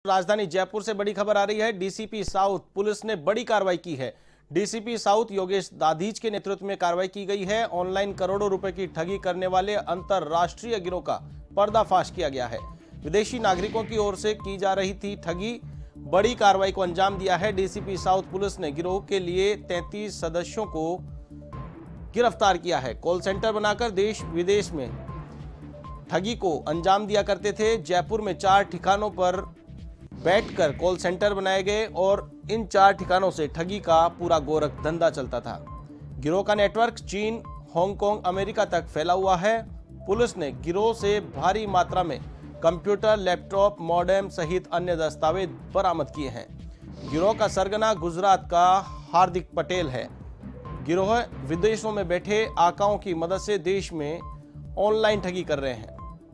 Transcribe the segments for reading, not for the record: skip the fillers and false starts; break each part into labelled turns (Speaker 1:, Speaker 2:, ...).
Speaker 1: राजधानी जयपुर से बड़ी खबर आ रही है। डीसीपी साउथ पुलिस ने बड़ी कार्रवाई की है। डीसीपी साउथ योगेश दाधीच के नेतृत्व में कार्रवाई की गई है। ऑनलाइन करोड़ों रुपए की ठगी करने वाले अंतरराष्ट्रीय गिरोह का पर्दाफाश किया गया है। विदेशी नागरिकों की ओर से की जा रही थी ठगी। बड़ी कार्रवाई को अंजाम दिया है। डीसीपी साउथ पुलिस ने गिरोह के लिए 33 सदस्यों को गिरफ्तार किया है। कॉल सेंटर बनाकर देश विदेश में ठगी को अंजाम दिया करते थे। जयपुर में 4 ठिकानों पर बैठकर कॉल सेंटर बनाए गए और इन 4 ठिकानों से ठगी का पूरा गोरख धंधा चलता था। गिरोह का नेटवर्क चीन, हांगकांग, अमेरिका तक फैला हुआ है। पुलिस ने गिरोह से भारी मात्रा में कंप्यूटर, लैपटॉप, मॉडेम सहित अन्य दस्तावेज बरामद किए हैं। गिरोह का सरगना गुजरात का हार्दिक पटेल है। गिरोह विदेशों में बैठे आकाओं की मदद से देश में ऑनलाइन ठगी कर रहे हैं।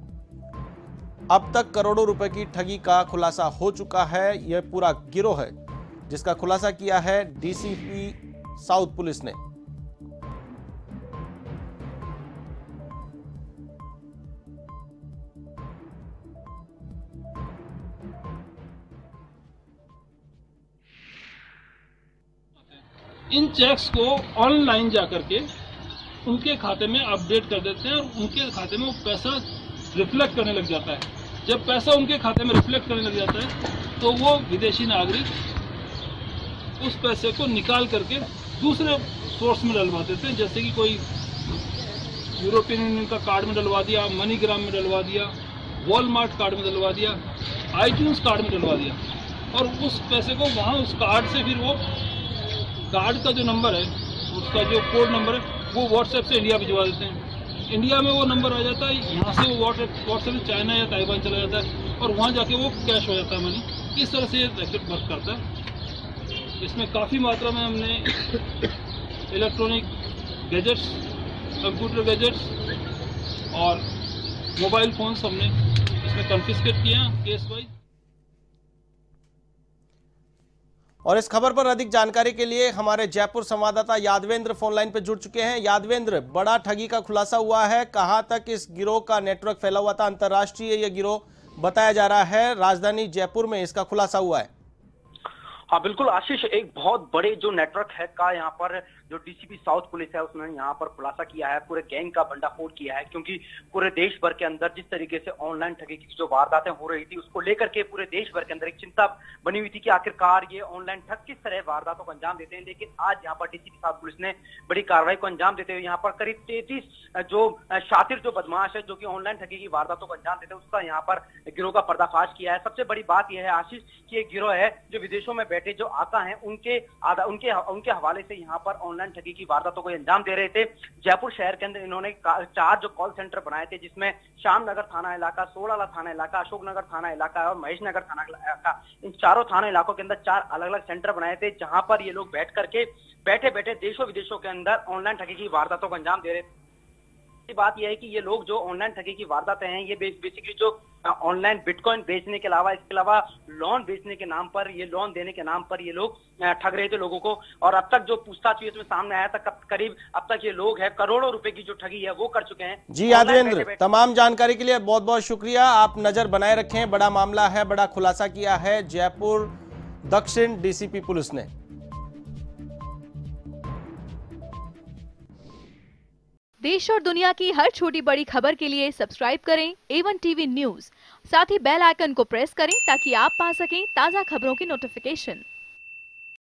Speaker 1: अब तक करोड़ों रुपए की ठगी का खुलासा हो चुका है। यह पूरा गिरोह है जिसका खुलासा किया है डीसीपी साउथ पुलिस ने।
Speaker 2: इन चेक्स को ऑनलाइन जाकर के उनके खाते में अपडेट कर देते हैं और उनके खाते में वो पैसा रिफ्लेक्ट करने लग जाता है। जब पैसा उनके खाते में रिफ्लेक्ट करने लग जाता है तो वो विदेशी नागरिक उस पैसे को निकाल करके दूसरे सोर्स में डलवा देते हैं, जैसे कि कोई यूरोपियन यूनियन का कार्ड में डलवा दिया, मनीग्राम में डलवा दिया, वॉलमार्ट कार्ड में डलवा दिया, आईट्यून्स कार्ड में डलवा दिया और उस पैसे को वहाँ उस कार्ड से फिर वो कार्ड का जो नंबर है, उसका जो कोड नंबर है, वो व्हाट्सएप से इंडिया भिजवा देते हैं। इंडिया में वो नंबर आ जाता है, यहाँ से वो व्हाट्सएप से चाइना या ताइवान चला जाता है और वहाँ जाके वो कैश हो जाता है मनी। इस तरह से ये रैकेट वर्क करता है। इसमें काफ़ी मात्रा में हमने इलेक्ट्रॉनिक गैजेट्स, कंप्यूटर गैजेट्स और मोबाइल फोन्स हमने इसमें कन्फिस्केट किए हैं केस वाइज।
Speaker 1: और इस खबर पर अधिक जानकारी के लिए हमारे जयपुर संवाददाता यादवेंद्र फोन लाइन पर जुड़ चुके हैं। यादवेंद्र, बड़ा ठगी का खुलासा हुआ है। कहां तक इस गिरोह का नेटवर्क फैला हुआ था? अंतर्राष्ट्रीय यह गिरोह बताया जा रहा है। राजधानी जयपुर में इसका खुलासा हुआ है।
Speaker 3: हाँ बिल्कुल आशीष, एक बहुत बड़े जो नेटवर्क है का यहाँ पर जो डीसीपी साउथ पुलिस है उसने यहाँ पर खुलासा किया है, पूरे गैंग का भंडाफोड़ किया है। क्योंकि पूरे देश भर के अंदर जिस तरीके से ऑनलाइन ठगी की जो वारदातें हो रही थी उसको लेकर के पूरे देश भर के अंदर एक चिंता बनी हुई थी कि आखिरकार ये ऑनलाइन ठग किस तरह वारदातों को अंजाम देते हैं। लेकिन आज यहाँ पर डीसीपी साउथ पुलिस ने बड़ी कार्रवाई को अंजाम देते हुए यहाँ पर करीब 33 जो शातिर जो बदमाश है जो कि ऑनलाइन ठगी की वारदातों को अंजाम देते हैं उसका यहाँ पर गिरोह का पर्दाफाश किया है। सबसे बड़ी बात यह है आशीष कि एक गिरोह है जो विदेशों में बैठे जो आका हैं उनके हवाले से यहाँ पर ऑनलाइन ठगी की वारदातों को अंजाम दे रहे थे। जयपुर शहर के अंदर इन्होंने 4 जो कॉल सेंटर बनाए थे, जिसमें श्यामनगर थाना इलाका, सोलाला थाना इलाका, अशोकनगर थाना इलाका और महेश नगर थाना इलाका, इन चारों थाना इलाकों के अंदर 4 अलग अलग सेंटर बनाए थे जहां पर ये लोग बैठ करके बैठे बैठे देशों विदेशों के अंदर ऑनलाइन ठगी की वारदातों को अंजाम दे रहे थे। बात यह है कि ये लोग जो ऑनलाइन ठगी की वारदातें हैं ये बेसिकली जो ऑनलाइन बिटकॉइन बेचने के अलावा इसके अलावा लोन बेचने के नाम पर, ये लोन देने के नाम पर ये लोग ठग रहे थे लोगों को। और अब तक जो पूछताछ हुई इसमें सामने आया था करीब अब तक ये लोग हैं करोड़ों रुपए की जो ठगी है वो कर चुके हैं।
Speaker 1: जी यादवेंद्र, तमाम जानकारी के लिए बहुत बहुत शुक्रिया। आप नजर बनाए रखें, बड़ा मामला है, बड़ा खुलासा किया है जयपुर दक्षिण डीसीपी पुलिस ने।
Speaker 4: देश और दुनिया की हर छोटी बड़ी खबर के लिए सब्सक्राइब करें A1 टीवी न्यूज़। साथ ही बेल आइकन को प्रेस करें ताकि आप पा सकें ताज़ा खबरों की नोटिफिकेशन।